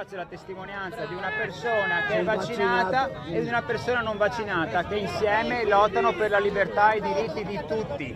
C'è la testimonianza di una persona che è vaccinata e di una persona non vaccinata che insieme lottano per la libertà e i diritti di tutti.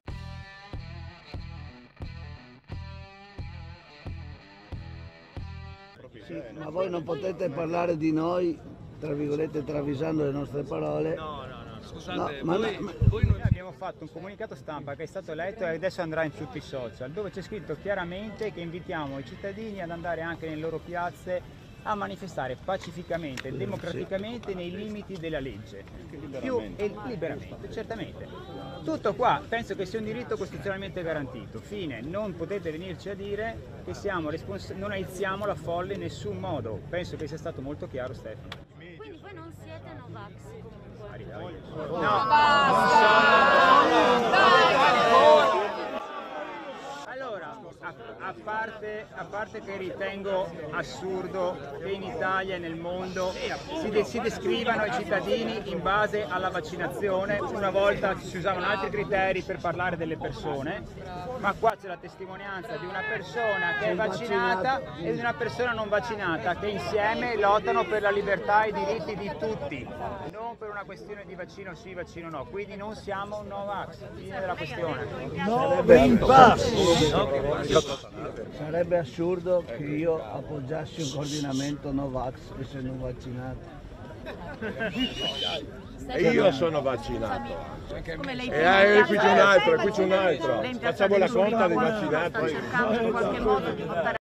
Sì, ma voi non potete parlare di noi, tra virgolette, travisando le nostre parole. No, scusate, No, voi non... Noi abbiamo fatto un comunicato stampa che è stato letto e adesso andrà in tutti i social, dove c'è scritto chiaramente che invitiamo i cittadini ad andare anche nelle loro piazze a manifestare pacificamente e democraticamente nei limiti della legge. Liberamente, certamente. Tutto qua, penso che sia un diritto costituzionalmente garantito. Fine, non potete venirci a dire che non aiziamo la folla in nessun modo. Penso che sia stato molto chiaro, Stefano. Quindi voi non siete Novax comunque? No, allora, a parte che ritengo assurdo che in Italia e nel mondo si descrivano i cittadini in base alla vaccinazione, una volta si usavano altri criteri per parlare delle persone, ma qua c'è la testimonianza di una persona che è vaccinata e di una persona non vaccinata che insieme lottano per la libertà e i diritti di tutti, non per una questione di vaccino sì, vaccino no, quindi non siamo un Novax, fine della questione. Sarebbe assurdo che io appoggiassi un coordinamento Novax essendo vaccinato. E io sono vaccinato. Come lei E qui c'è un altro, Facciamo la conta dei vaccinati. sta cercando in qualche modo di portare